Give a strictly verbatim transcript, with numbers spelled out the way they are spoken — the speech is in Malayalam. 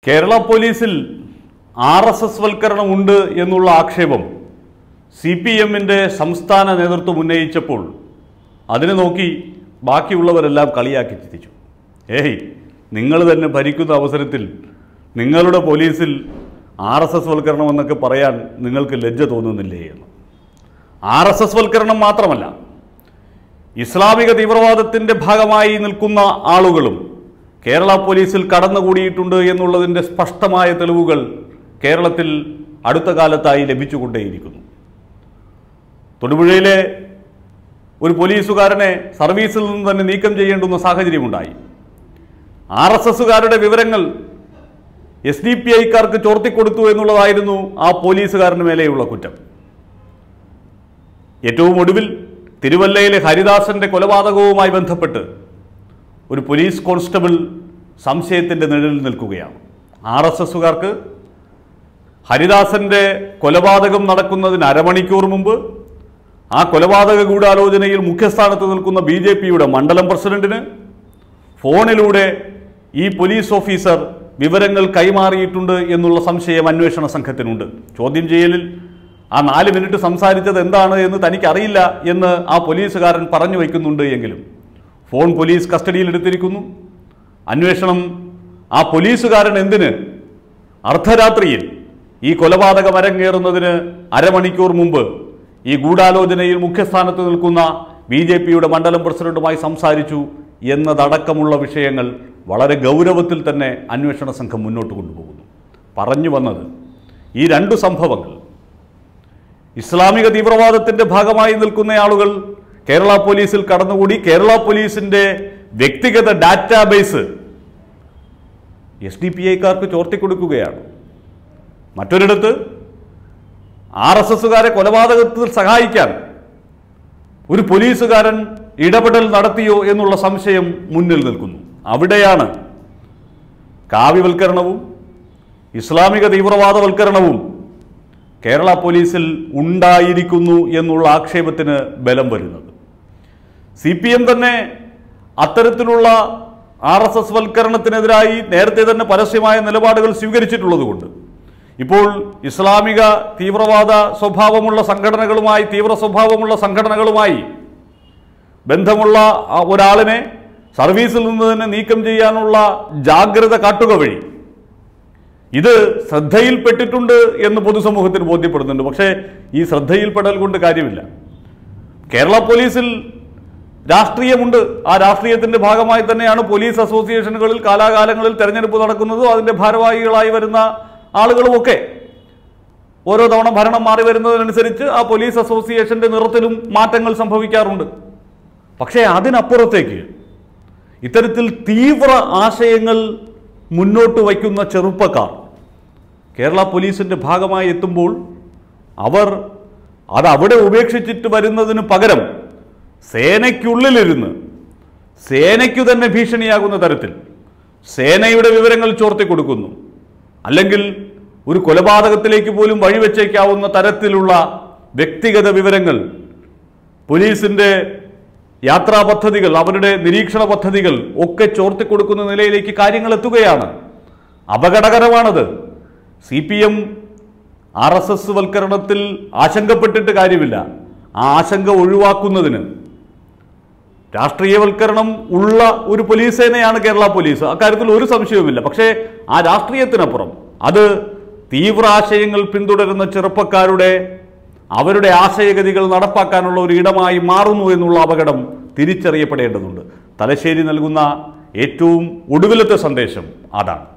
കേരള പോലീസിൽ ആർ എസ് എസ് വൽക്കരണം ഉണ്ട് എന്നുള്ള ആക്ഷേപം സി പി എമ്മിൻ്റെ സംസ്ഥാന നേതൃത്വം ഉന്നയിച്ചപ്പോൾ അതിനെ നോക്കി ബാക്കിയുള്ളവരെല്ലാം കളിയാക്കി ചിരിച്ചു. ഏയ്, നിങ്ങൾ തന്നെ ഭരിക്കുന്ന അവസരത്തിൽ നിങ്ങളുടെ പോലീസിൽ ആർ എസ് എസ് വൽക്കരണം എന്നൊക്കെ പറയാൻ നിങ്ങൾക്ക് ലജ്ജ തോന്നുന്നില്ലേ എന്ന്. ആർ എസ് എസ് വൽക്കരണം മാത്രമല്ല, ഇസ്ലാമിക തീവ്രവാദത്തിൻ്റെ ഭാഗമായി നിൽക്കുന്ന ആളുകളും കേരള പോലീസിൽ കടന്നുകൂടിയിട്ടുണ്ട് എന്നുള്ളതിൻ്റെ സ്പഷ്ടമായ തെളിവുകൾ കേരളത്തിൽ അടുത്ത കാലത്തായി ലഭിച്ചുകൊണ്ടേയിരിക്കുന്നു. തൊടുപുഴയിലെ ഒരു പോലീസുകാരനെ സർവീസിൽ നിന്ന് തന്നെ നീക്കം ചെയ്യേണ്ടുന്ന സാഹചര്യമുണ്ടായി. ആർ എസ് എസുകാരുടെ വിവരങ്ങൾ എസ് ഡി പി ഐക്കാർക്ക് ചോർത്തിക്കൊടുത്തു എന്നുള്ളതായിരുന്നു ആ പോലീസുകാരന് മേലെയുള്ള കുറ്റം. ഏറ്റവും ഒടുവിൽ തിരുവല്ലയിലെ ഹരിദാസന്റെ കൊലപാതകവുമായി ബന്ധപ്പെട്ട് ഒരു പോലീസ് കോൺസ്റ്റബിൾ സംശയത്തിൻ്റെ നിഴലിൽ നിൽക്കുകയാണ്. ആർ എസ് എസുകാർക്ക് ഹരിദാസന്റെ കൊലപാതകം നടക്കുന്നതിന് അരമണിക്കൂർ മുമ്പ് ആ കൊലപാതക ഗൂഢാലോചനയിൽ മുഖ്യസ്ഥാനത്ത് നിൽക്കുന്ന ബി ജെ പിയുടെ മണ്ഡലം പ്രസിഡന്റിന് ഫോണിലൂടെ ഈ പോലീസ് ഓഫീസർ വിവരങ്ങൾ കൈമാറിയിട്ടുണ്ട് എന്നുള്ള സംശയം അന്വേഷണ സംഘത്തിനുണ്ട്. ചോദ്യം ചെയ്യലിൽ ആ നാല് മിനിറ്റ് സംസാരിച്ചത് എന്താണ് എന്ന് തനിക്കറിയില്ല എന്ന് ആ പോലീസുകാരൻ പറഞ്ഞു വയ്ക്കുന്നുണ്ട് എങ്കിലും ഫോൺ പോലീസ് കസ്റ്റഡിയിലെടുത്തിരിക്കുന്നു. അന്വേഷണം ആ പോലീസുകാരൻ എന്തിന് അർദ്ധരാത്രിയിൽ ഈ കൊലപാതകം അരങ്ങേറുന്നതിന് അരമണിക്കൂർ മുമ്പ് ഈ ഗൂഢാലോചനയിൽ മുഖ്യസ്ഥാനത്ത് നിൽക്കുന്ന ബി ജെ പിയുടെ മണ്ഡലം പ്രസിഡന്റുമായി സംസാരിച്ചു എന്നതടക്കമുള്ള വിഷയങ്ങൾ വളരെ ഗൗരവത്തിൽ തന്നെ അന്വേഷണ സംഘം മുന്നോട്ട് കൊണ്ടുപോകുന്നു. പറഞ്ഞു വന്നത് ഈ രണ്ടു സംഭവങ്ങൾ ഇസ്ലാമിക തീവ്രവാദത്തിൻ്റെ ഭാഗമായി നിൽക്കുന്ന ആളുകൾ കേരള പോലീസിൽ കടന്നുകൂടി കേരള പോലീസിൻ്റെ വ്യക്തിഗത ഡാറ്റാബേസ് എസ് ഡി പി ഐക്കാർക്ക് ചോർത്തിക്കൊടുക്കുകയാണ്. മറ്റൊരിടത്ത് ആർ എസ് എസുകാരെ കൊലപാതകത്തിൽ സഹായിക്കാൻ ഒരു പോലീസുകാരൻ ഇടപെടൽ നടത്തിയോ എന്നുള്ള സംശയം മുന്നിൽ നിൽക്കുന്നു. അവിടെയാണ് കാവ്യവൽക്കരണവും ഇസ്ലാമിക തീവ്രവാദവൽക്കരണവും കേരള പോലീസിൽ ഉണ്ടായിരിക്കുന്നു എന്നുള്ള ആക്ഷേപത്തിന് ബലം വരുന്നത്. സി പി എം തന്നെ അത്തരത്തിലുള്ള ആർ എസ് എസ് വൽക്കരണത്തിനെതിരായി നേരത്തെ തന്നെ പരസ്യമായ നിലപാടുകൾ സ്വീകരിച്ചിട്ടുള്ളതുകൊണ്ട് ഇപ്പോൾ ഇസ്ലാമിക തീവ്രവാദ സ്വഭാവമുള്ള സംഘടനകളുമായി തീവ്ര സ്വഭാവമുള്ള സംഘടനകളുമായി ബന്ധമുള്ള ഒരാളിനെ സർവീസിൽ നിന്ന് തന്നെ നീക്കം ചെയ്യാനുള്ള ജാഗ്രത കാട്ടുക വഴി ഇത് ശ്രദ്ധയിൽപ്പെട്ടിട്ടുണ്ട് എന്ന് പൊതുസമൂഹത്തിന് ബോധ്യപ്പെടുന്നുണ്ട്. പക്ഷേ ഈ ശ്രദ്ധയിൽപ്പെടൽ കൊണ്ട് കാര്യമില്ല. കേരള പോലീസിൽ രാഷ്ട്രീയമുണ്ട്. ആ രാഷ്ട്രീയത്തിൻ്റെ ഭാഗമായി തന്നെയാണ് പോലീസ് അസോസിയേഷനുകളിൽ കാലാകാലങ്ങളിൽ തെരഞ്ഞെടുപ്പ് നടക്കുന്നതും അതിൻ്റെ ഭാരവാഹികളായി വരുന്ന ആളുകളുമൊക്കെ. ഓരോ തവണ ഭരണം മാറി വരുന്നതിനനുസരിച്ച് ആ പോലീസ് അസോസിയേഷൻ്റെ നിറത്തിലും മാറ്റങ്ങൾ സംഭവിക്കാറുണ്ട്. പക്ഷേ അതിനപ്പുറത്തേക്ക് ഇത്തരത്തിൽ തീവ്ര ആശയങ്ങൾ മുന്നോട്ട് വയ്ക്കുന്ന ചെറുപ്പക്കാർ കേരള പോലീസിൻ്റെ ഭാഗമായി എത്തുമ്പോൾ അവർ അതവിടെ ഉപേക്ഷിച്ചിട്ട് വരുന്നതിന് പകരം സേനയ്ക്കുള്ളിലിരുന്ന് സേനയ്ക്കു തന്നെ ഭീഷണിയാകുന്ന തരത്തിൽ സേനയുടെ വിവരങ്ങൾ ചോർത്തിക്കൊടുക്കുന്നു. അല്ലെങ്കിൽ ഒരു കൊലപാതകത്തിലേക്ക് പോലും വഴിവെച്ചേക്കാവുന്ന തരത്തിലുള്ള വ്യക്തിഗത വിവരങ്ങൾ പോലീസിൻ്റെ യാത്രാ പദ്ധതികൾ, അവരുടെ നിരീക്ഷണ പദ്ധതികൾ ഒക്കെ ചോർത്തിക്കൊടുക്കുന്ന നിലയിലേക്ക് കാര്യങ്ങൾ എത്തുകയാണ്. അപകടകരമാണത്. C P M R S S വൽക്കരണത്തിൽ ആശങ്കപ്പെട്ടിട്ട് കാര്യമില്ല. ആ ആശങ്ക ഒഴിവാക്കുന്നതിന് രാഷ്ട്രീയവൽക്കരണം ഉള്ള ഒരു പോലീസ് സേനയാണ് കേരള പോലീസ്. അക്കാര്യത്തിൽ ഒരു സംശയവുമില്ല. പക്ഷേ ആ രാഷ്ട്രീയത്തിനപ്പുറം അത് തീവ്ര ആശയങ്ങൾ പിന്തുടരുന്ന ചെറുപ്പക്കാരുടെ അവരുടെ ആശയഗതികൾ നടപ്പാക്കാനുള്ള ഒരു ഇടമായി മാറുന്നു എന്നുള്ള അപകടം തിരിച്ചറിയപ്പെടേണ്ടതുണ്ട്. തലശ്ശേരി നൽകുന്ന ഏറ്റവും ഒടുവിലത്തെ സന്ദേശം അതാണ്.